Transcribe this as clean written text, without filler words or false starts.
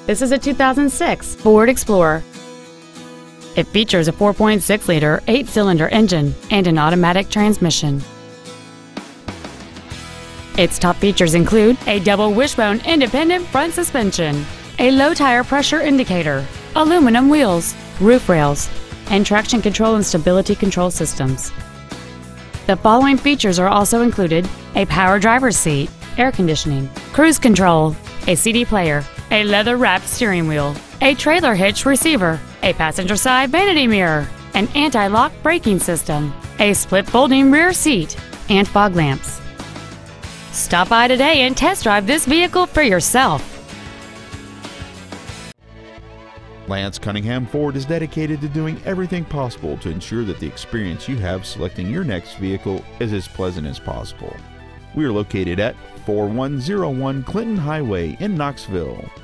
This is a 2006 Ford Explorer. It features a 4.6-liter 8-cylinder engine and an automatic transmission. Its top features include a double wishbone independent front suspension, a low tire pressure indicator, aluminum wheels, roof rails, and traction control and stability control systems. The following features are also included: a power driver's seat, air conditioning, cruise control, a CD player, a leather-wrapped steering wheel, a trailer hitch receiver, a passenger side vanity mirror, an anti-lock braking system, a split folding rear seat, and fog lamps. Stop by today and test drive this vehicle for yourself. Lance Cunningham Ford is dedicated to doing everything possible to ensure that the experience you have selecting your next vehicle is as pleasant as possible. We are located at 4101 Clinton Highway in Knoxville.